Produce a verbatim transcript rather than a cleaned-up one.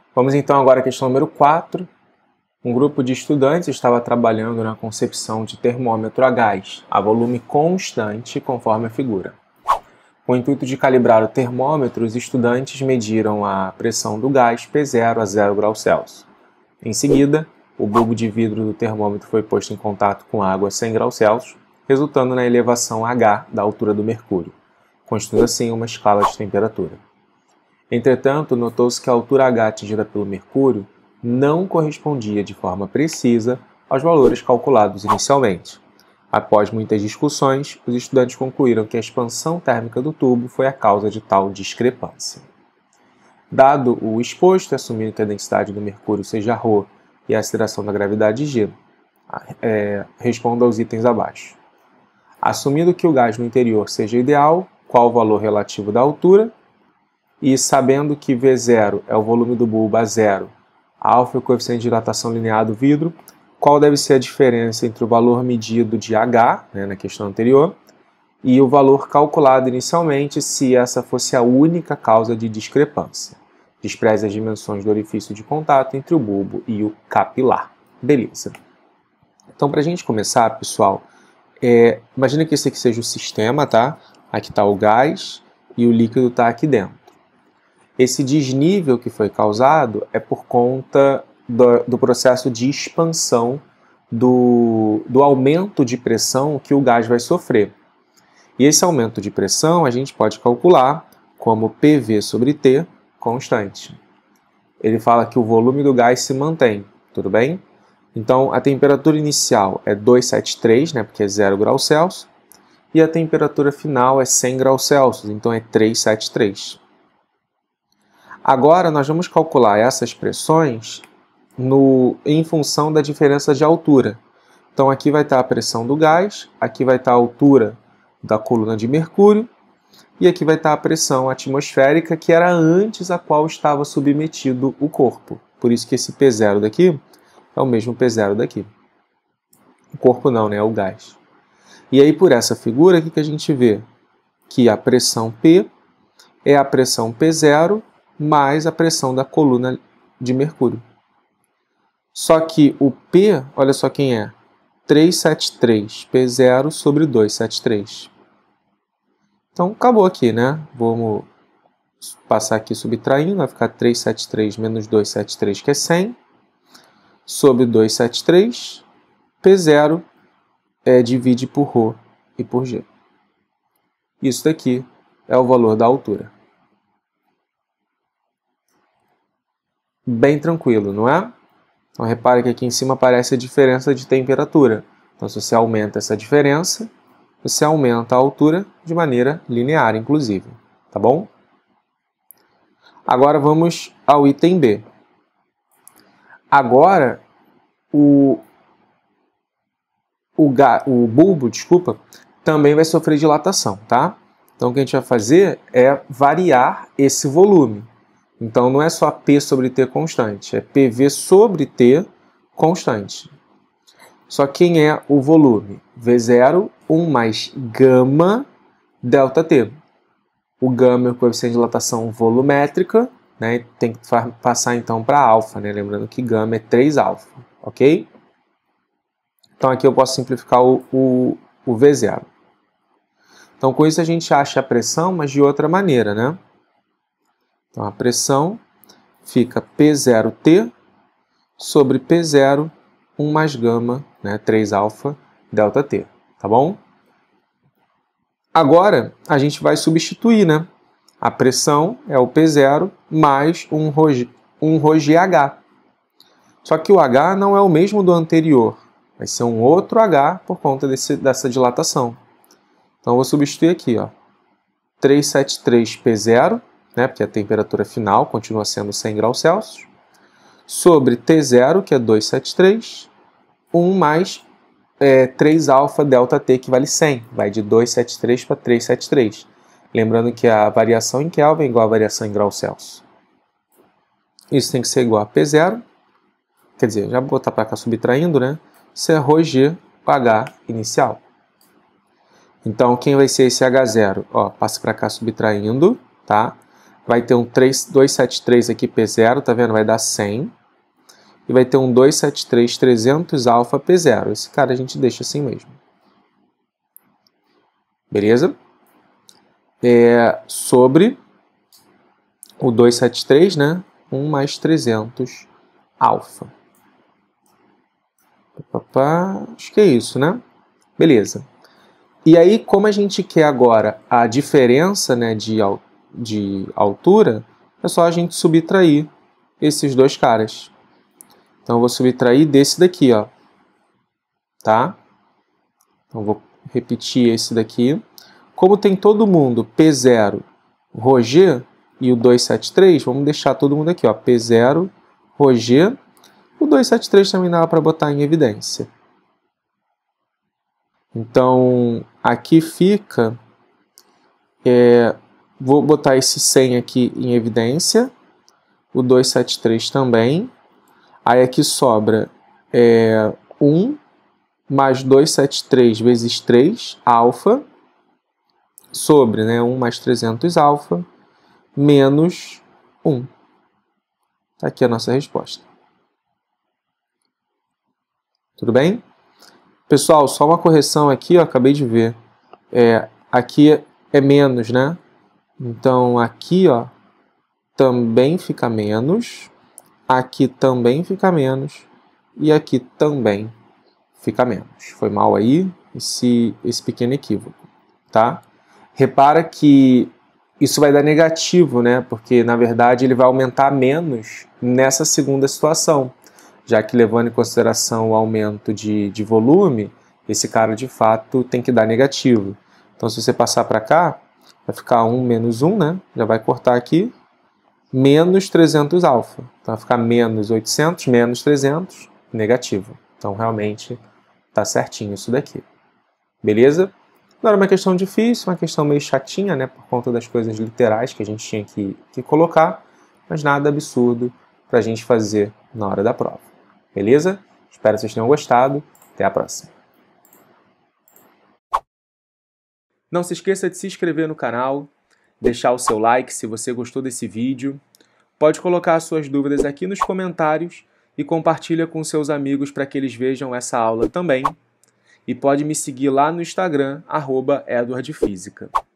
Vamos então agora à questão número quatro. Um grupo de estudantes estava trabalhando na concepção de termômetro a gás, a volume constante, conforme a figura. Com o intuito de calibrar o termômetro, os estudantes mediram a pressão do gás P zero a zero graus Celsius. Em seguida, o bulbo de vidro do termômetro foi posto em contato com água a cem graus Celsius, resultando na elevação H da altura do mercúrio, constituindo assim uma escala de temperatura. Entretanto, notou-se que a altura H atingida pelo mercúrio não correspondia de forma precisa aos valores calculados inicialmente. Após muitas discussões, os estudantes concluíram que a expansão térmica do tubo foi a causa de tal discrepância. Dado o exposto, assumindo que a densidade do mercúrio seja ρ e a aceleração da gravidade G, é, responda aos itens abaixo. Assumindo que o gás no interior seja ideal, qual o valor relativo da altura? E sabendo que V zero é o volume do bulbo a zero, alfa é o coeficiente de dilatação linear do vidro, qual deve ser a diferença entre o valor medido de H, né, na questão anterior, e o valor calculado inicialmente se essa fosse a única causa de discrepância. Despreze as dimensões do orifício de contato entre o bulbo e o capilar. Beleza. Então, para a gente começar, pessoal, é, imagina que esse aqui seja o sistema, tá? Aqui está o gás e o líquido está aqui dentro. Esse desnível que foi causado é por conta do, do processo de expansão do, do aumento de pressão que o gás vai sofrer. E esse aumento de pressão a gente pode calcular como P V sobre T constante. Ele fala que o volume do gás se mantém, tudo bem? Então a temperatura inicial é duzentos e setenta e três, né, porque é zero graus Celsius, e a temperatura final é cem graus Celsius, então é trezentos e setenta e três. Agora, nós vamos calcular essas pressões no, em função da diferença de altura. Então, aqui vai estar a pressão do gás, aqui vai estar a altura da coluna de mercúrio, e aqui vai estar a pressão atmosférica, que era antes a qual estava submetido o corpo. Por isso que esse P zero daqui é o mesmo P zero daqui. O corpo não, né? É o gás. E aí, por essa figura, o que a gente vê? Que a pressão P é a pressão P zero mais a pressão da coluna de mercúrio. Só que o P, olha só quem é, trezentos e setenta e três, P zero sobre duzentos e setenta e três. Então, acabou aqui, né? Vamos passar aqui subtraindo, vai ficar trezentos e setenta e três menos duzentos e setenta e três, que é cem, sobre duzentos e setenta e três, P zero é, divide por ρ e por G. Isso daqui é o valor da altura. Bem tranquilo, não é? Então, repare que aqui em cima aparece a diferença de temperatura. Então, se você aumenta essa diferença, você aumenta a altura de maneira linear, inclusive. Tá bom? Agora, vamos ao item B. Agora, o, o, ga, o bulbo, desculpa, também vai sofrer dilatação, tá? Então, o que a gente vai fazer é variar esse volume. Então, não é só P sobre T constante, é P V sobre T constante. Só quem é o volume? V zero, um mais gama delta T. O gama é o coeficiente de dilatação volumétrica, né? Tem que passar então para alfa, né? Lembrando que gama é três alfa, ok? Então, aqui eu posso simplificar o, o, o V zero. Então, com isso a gente acha a pressão, mas de outra maneira, né? Então, a pressão fica P zero T sobre P zero, um mais gama, né, três alfa, delta T, tá bom? Agora, a gente vai substituir, né? A pressão é o P zero mais um ρ G H. Só que o H não é o mesmo do anterior, vai ser um outro H por conta desse, dessa dilatação. Então, eu vou substituir aqui, ó, trezentos e setenta e três P zero, né, porque a temperatura final continua sendo cem graus Celsius, sobre T zero, que é duzentos e setenta e três, um mais é, três alfa delta T, que vale cem. Vai de duzentos e setenta e três para trezentos e setenta e três. Lembrando que a variação em Kelvin é igual a variação em graus Celsius. Isso tem que ser igual a P zero. Quer dizer, já vou botar para cá subtraindo, né? Isso é ρg, o H inicial. Então, quem vai ser esse H zero? Ó, passa para cá subtraindo, tá? vai ter um duzentos e setenta e três aqui P zero, tá vendo? Vai dar cem. E vai ter um duzentos e setenta e três trezentos alfa P zero. Esse cara a gente deixa assim mesmo. Beleza? É, sobre o duzentos e setenta e três, né? um mais trezentos alfa. Acho que é isso, né? Beleza. E aí, como a gente quer agora a diferença, né, de, de altura, é só a gente subtrair esses dois caras. Então, eu vou subtrair desse daqui, ó. Tá? Então, vou repetir esse daqui. Como tem todo mundo P zero, ρg e o duzentos e setenta e três, vamos deixar todo mundo aqui, ó. P zero, ρg. O duzentos e setenta e três também dá para botar em evidência. Então, aqui fica... É, vou botar esse cem aqui em evidência. O duzentos e setenta e três também. Aí aqui sobra é, um mais duzentos e setenta e três vezes três, alfa, sobre, né, um mais trezentos alfa, menos um. Tá aqui a nossa resposta. Tudo bem? Pessoal, só uma correção aqui, ó, acabei de ver. É, aqui é menos, né? Então, aqui, ó, também fica menos. Aqui também fica menos. E aqui também fica menos. Foi mal aí esse, esse pequeno equívoco, tá? Repara que isso vai dar negativo, né? Porque, na verdade, ele vai aumentar menos nessa segunda situação. Já que, levando em consideração o aumento de, de volume, esse cara, de fato, tem que dar negativo. Então, se você passar para cá, vai ficar um menos um, né? Já vai cortar aqui, menos trezentos alfa. Então, vai ficar menos oitocentos, menos trezentos, negativo. Então, realmente, está certinho isso daqui. Beleza? Não era uma questão difícil, uma questão meio chatinha, né? Por conta das coisas literais que a gente tinha que, que colocar, mas nada absurdo para a gente fazer na hora da prova. Beleza? Espero que vocês tenham gostado. Até a próxima. Não se esqueça de se inscrever no canal, deixar o seu like se você gostou desse vídeo. Pode colocar as suas dúvidas aqui nos comentários e compartilha com seus amigos para que eles vejam essa aula também. E pode me seguir lá no Instagram, arroba Edward Física.